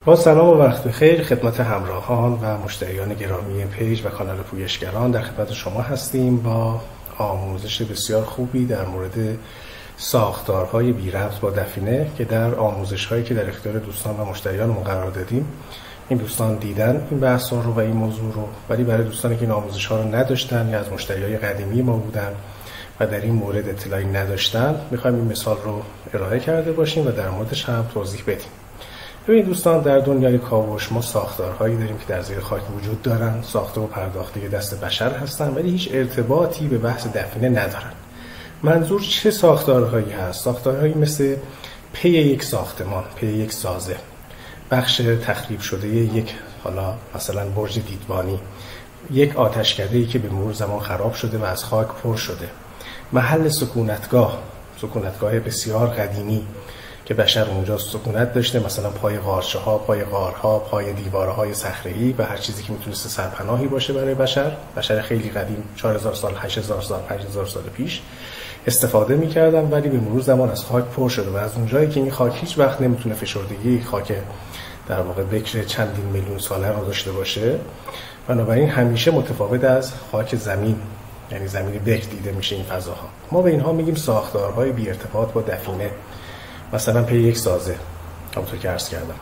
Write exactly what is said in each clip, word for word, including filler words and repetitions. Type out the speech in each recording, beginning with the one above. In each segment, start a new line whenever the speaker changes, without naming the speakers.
با سلام و وقت بخیر خدمت همراهان و مشتریان گرامی پیج و کانال پویشگران، در خدمت شما هستیم با آموزش بسیار خوبی در مورد ساختارهای بی ربط با دفینه که در آموزش هایی که در اختیار دوستان و مشتریانمون قرار دادیم. این دوستان دیدن این بحث رو و این موضوع رو، ولی برای دوستانی که این آموزش ها رو نداشتن یا از مشتریای قدیمی ما بودن و در این مورد اطلاعی نداشتن، میخوایم این مثال رو ارائه کرده باشیم و در موردش هم توضیح بدیم. ببینید دوستان، در دنیای کاوش ما ساختارهایی داریم که در زیر خاک وجود دارن، ساخته و پرداخته دست بشر هستن ولی هیچ ارتباطی به بحث دفینه ندارن. منظور چه ساختارهایی هست؟ ساختارهایی مثل پی یک ساختمان، پی یک سازه، بخش تخریب شده یک حالا مثلا برج دیدبانی، یک آتشکده‌ای که به مرور زمان خراب شده و از خاک پر شده، محل سکونتگاه، سکونتگاه بسیار قدیمی که بشر اونجا سکونت داشته، مثلا پای غارچه ها، پای غارها، پای دیوارهای صخره‌ای و هر چیزی که میتونسته سرپناهی باشه برای بشر. بشر خیلی قدیم، چهار هزار سال، هشت هزار سال، پنج هزار سال پیش استفاده میکردن، ولی به مرور زمان از خاک پر شده و از اونجایی که این خاک هیچ وقت نمیتونه فشردگی خاک در واقع بکر چندین میلیون ساله رو داشته باشه، بنابراین همیشه متفاوت از خاک زمین، یعنی زمین بکر دیده میشه این فضاها. ما به اینها میگیم ساختارهای بی ارتباط با دفینه، مثلا پی یک سازه. همونطور که عرض کردم،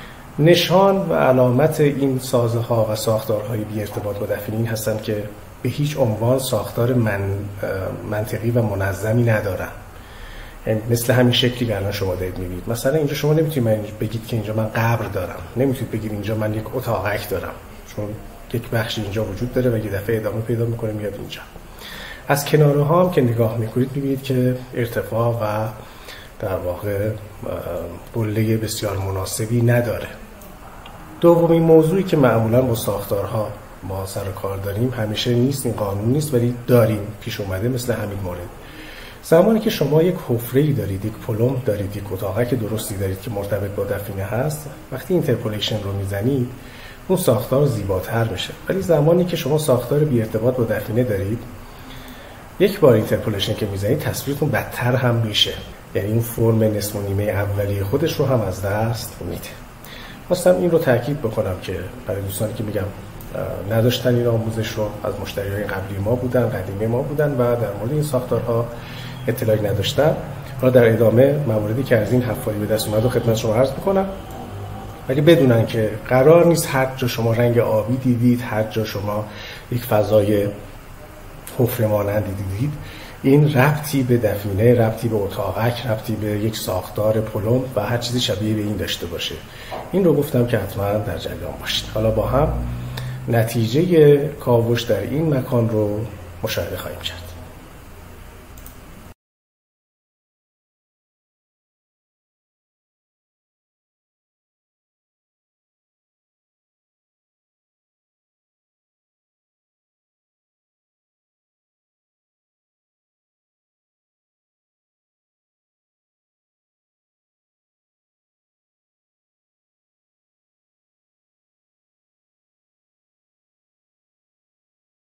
نشان و علامت این سازه ها و ساختارهای بی ارتباط با دفینه این هستن که به هیچ عنوان ساختار من منطقی و منظمی ندارن. یعنی مثل همین شکلی که الان شما دارید میبینید. مثلا اینجا شما نمیتونید بگید که اینجا من قبر دارم، نمیتونید بگید اینجا من یک اتاقک دارم، چون یک بخش اینجا وجود داره و یه دفعه ادامه پیدا میکنه میاد اینجا. از کناره ها هم که نگاه میکنید میبینید که ارتفاع و در واقع قله بسیار مناسبی نداره. دومین موضوعی که معمولا با ساختارها ما سر کار داریم، همیشه نیست، این قانون نیست ولی داریم، پیش اومده مثل همین مورد. زمانی که شما یک حفره‌ای دارید، یک پلم دارید، یک اتاقک درستی دارید که مرتبط با دفینه هست، وقتی اینترپولیشن رو میزنید اون ساختار زیباتر میشه. ولی زمانی که شما ساختار بی ارتباط با دفینه دارید، یک بار اینترپولیشن که میزنید تصویرتون بدتر هم میشه، یعنی اون فرم نصف و نیمه اولیه خودش رو هم از دست میده. خواستم این رو تاکید بکنم که برای دوستانی که میگم نداشتن این آموزش رو، از مشتریای قبلی ما بودن، قدیمی ما بودن و در مورد این ساختارها اطلاعی نداشتن، حالا در ادامه مواردی که از این حفاری به دست اومد و خدمت شما عرض میکنم، ولی بدونن که قرار نیست هر جا شما رنگ آبی دیدید، هر جا شما یک فضای حفره مانندی دیدید، این ربطی به دفینه، ربطی به اتاقک، ربطی به یک ساختار پلم و هر چیزی شبیه به این داشته باشه. این رو گفتم که حتما در جریان باشید. حالا با هم نتیجه کاوش در این مکان رو مشاهده خواهیم کرد.